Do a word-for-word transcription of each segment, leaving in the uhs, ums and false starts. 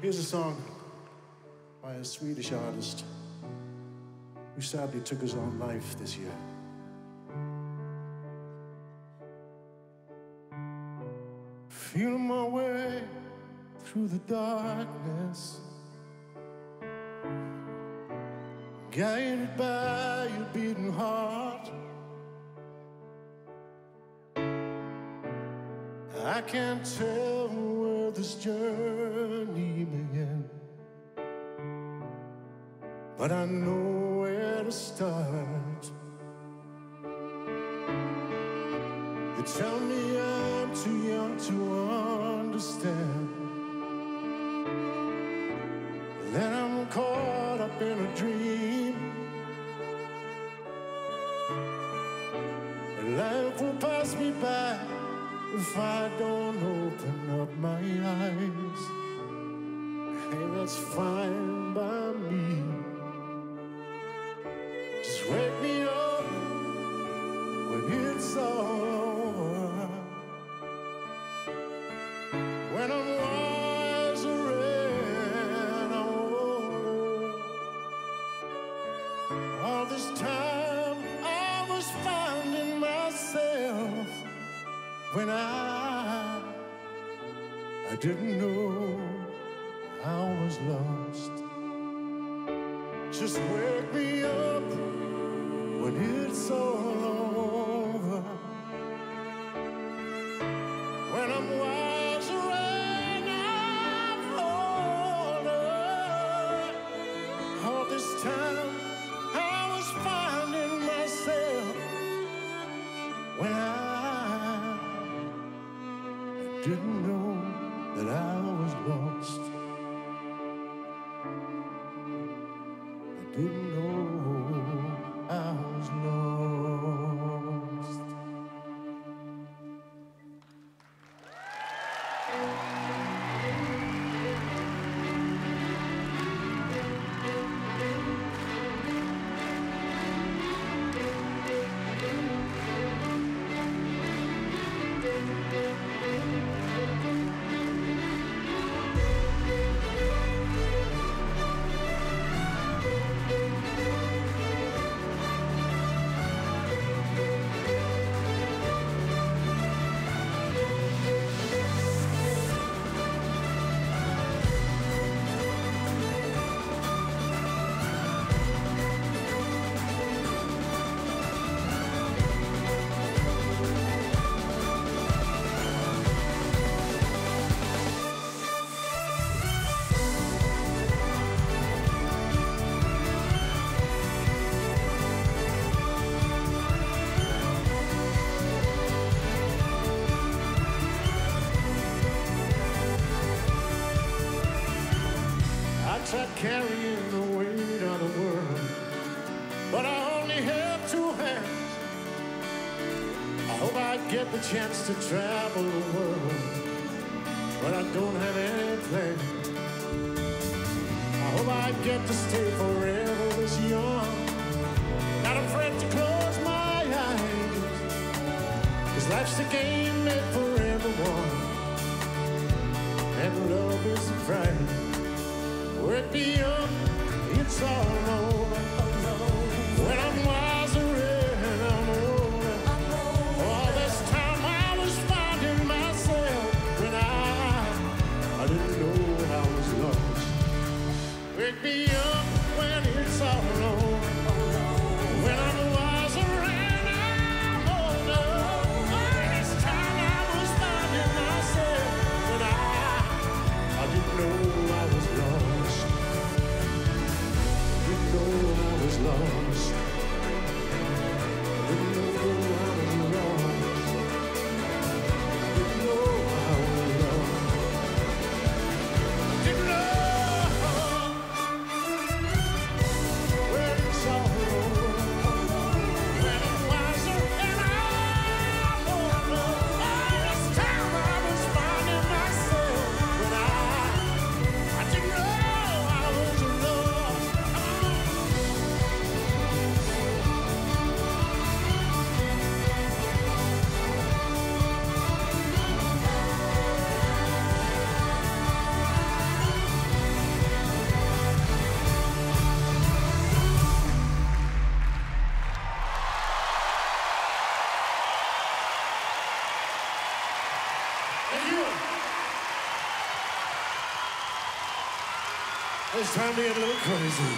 Here's a song by a Swedish artist who sadly took his own life this year. Feeling my way through the darkness, guided by your beating heart. I can't tell where this journey began, but I know where to start. They tell me I'm too young to understand, that I'm caught up in a dream. Life will pass me by if I don't open up my eyes. Hey, that's fine by me. Just wake me up when it's all over, when I'm wiser and I'm older. All this time I was finding myself when I, I didn't know I was lost. Just wake me up when it's all over, when I'm wiser and I'm older. All this time I was finding myself when I didn't know that I was lost. I didn't know I was lost. Carrying the weight of the world, but I only have two hands. I hope I get the chance to travel the world, but I don't have any plans. I hope I get to stay forever this young, not afraid to close my eyes, 'cause life's a game made for everyone, and love is a prize. Wake me up, it's all over, when I'm wiser and I'm older. All this time I was finding myself when I, I didn't know I was lost. Wake me up when it's all over, when I'm wiser and I'm older. All this time I was finding myself when I, I didn't know I was lost. I was lost. Didn't know I was lost. Didn't know I was lost. Didn't know when it's all over, when I'm wiser and I'm older. All this time I was finding myself when I, I didn't know I was lost. it's time to get a little crazy.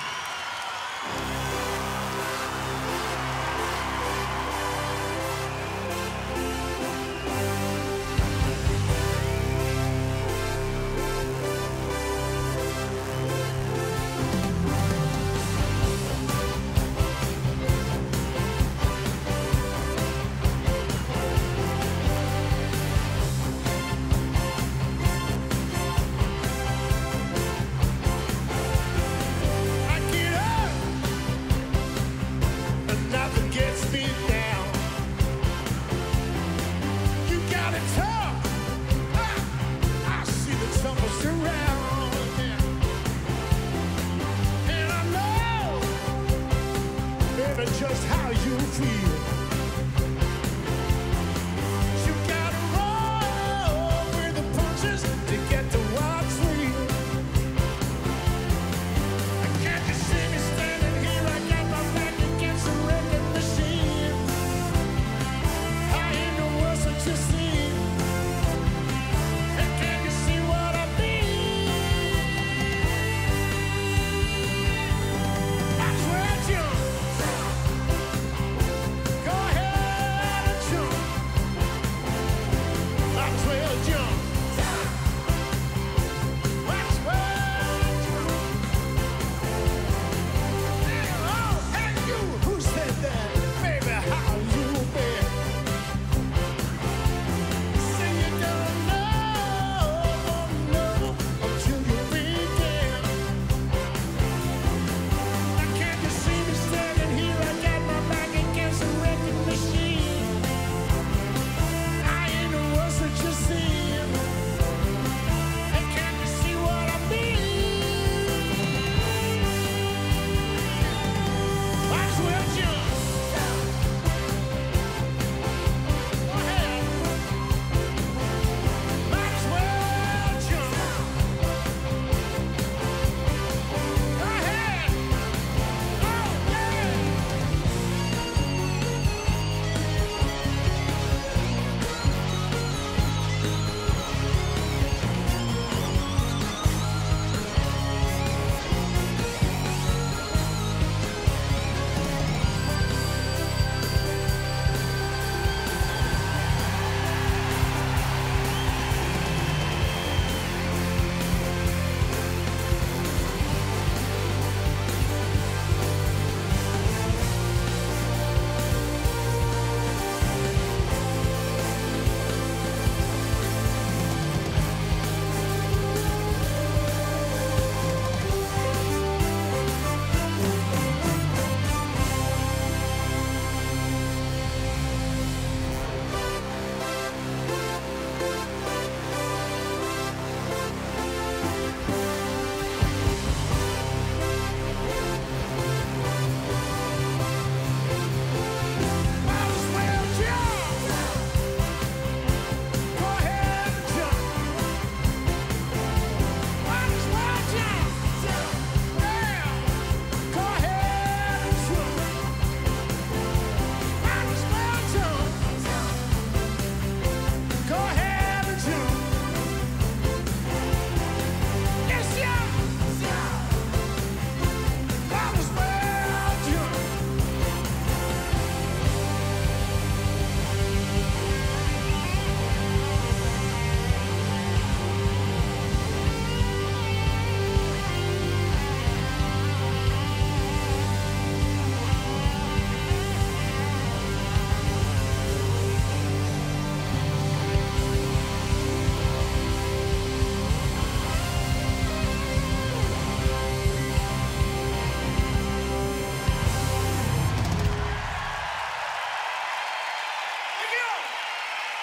Just how you feel. You gotta roll with the punches to get to what's real. Can't you see me standing here? I got my back against the record machine. I ain't no worse than you see. And can't you see what I mean? I swear to you.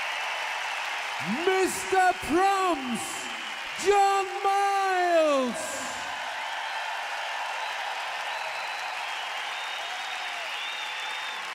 Mister Proms, John Miles.